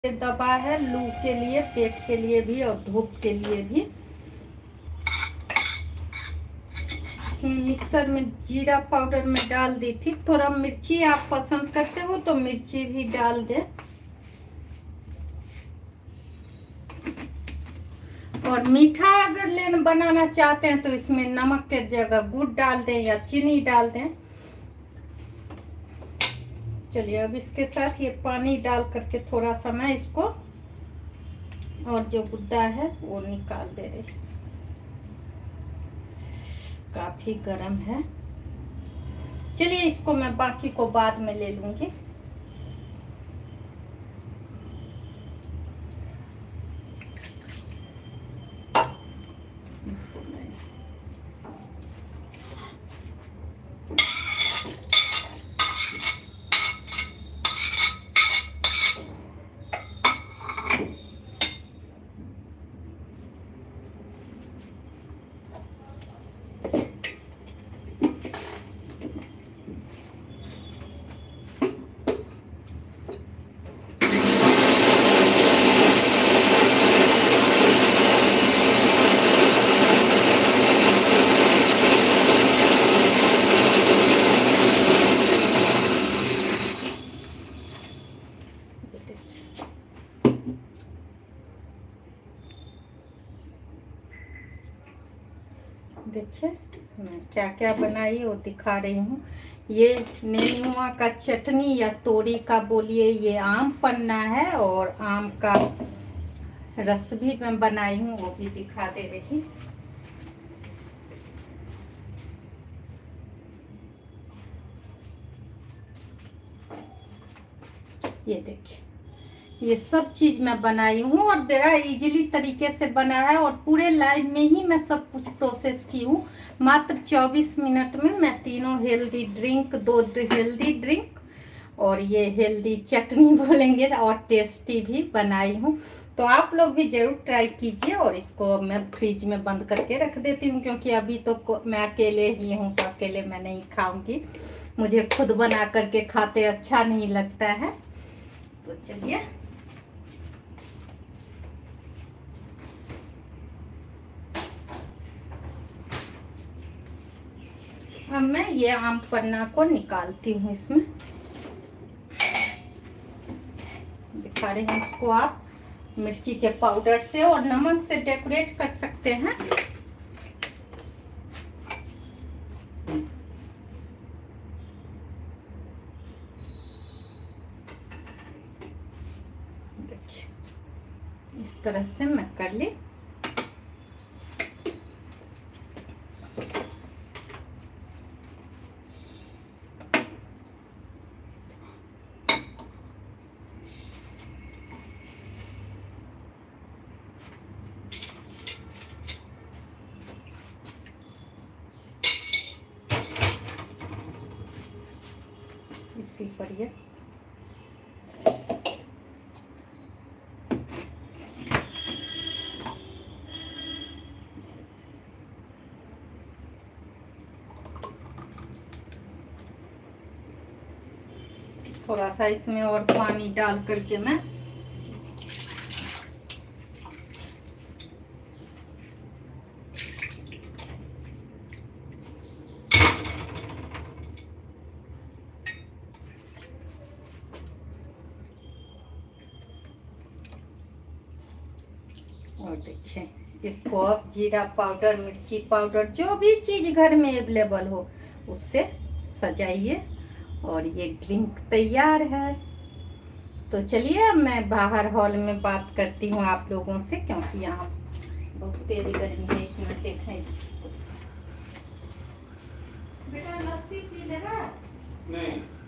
दवा है, लू के लिए, पेट के लिए भी और धूप के लिए भी। इसमें मिक्सर में जीरा पाउडर में डाल दी थी। थोड़ा मिर्ची आप पसंद करते हो तो मिर्ची भी डाल दें। और मीठा अगर बनाना चाहते हैं तो इसमें नमक के जगह गुड़ डाल दें या चीनी डाल दें। चलिए अब इसके साथ ये पानी डाल करके थोड़ा सा मैं इसको और जो गुद्दा है वो निकाल दे रही। काफी गर्म है। चलिए इसको मैं बाकी को बाद में ले लूंगी। इसको मैं देखिए मैं क्या क्या बनाई वो दिखा रही हूँ। ये नेनुआ का चटनी या तोरी का बोलिए, ये आम पन्ना है और आम का रस भी मैं बनाई हूँ, वो भी दिखा दे रही। ये देखिए ये सब चीज मैं बनाई हूँ और मेरा इजीली तरीके से बना है और पूरे लाइव में ही मैं सब कुछ प्रोसेस की हूँ। मात्र 24 मिनट में मैं तीनों हेल्दी ड्रिंक, 2 हेल्दी ड्रिंक और ये हेल्दी चटनी बोलेंगे और टेस्टी भी बनाई हूँ। तो आप लोग भी जरूर ट्राई कीजिए। और इसको मैं फ्रिज में बंद करके रख देती हूँ क्योंकि अभी तो मैं अकेले ही हूँ, तो अकेले मैं नहीं खाऊंगी। मुझे खुद बना करके खाते अच्छा नहीं लगता है। तो चलिए अब मैं ये आम पन्ना को निकालती हूँ। इसमें दिखा रहे हैं, इसको आप मिर्ची के पाउडर से और नमक से डेकोरेट कर सकते हैं। देखिए इस तरह से मैं कर ली। इसी पर ये थोड़ा सा इसमें और पानी डाल करके मैं और देखिए इसको अब जीरा पाउडर, मिर्ची पाउडर, जो भी चीज घर में अवेलेबल हो उससे सजाइए और ये ड्रिंक तैयार है। तो चलिए अब मैं बाहर हॉल में बात करती हूँ आप लोगों से, क्योंकि यहाँ बहुत तेज गर्मी है। 1 मिनट देखें। बेटा लस्सी पी लेगा? नहीं।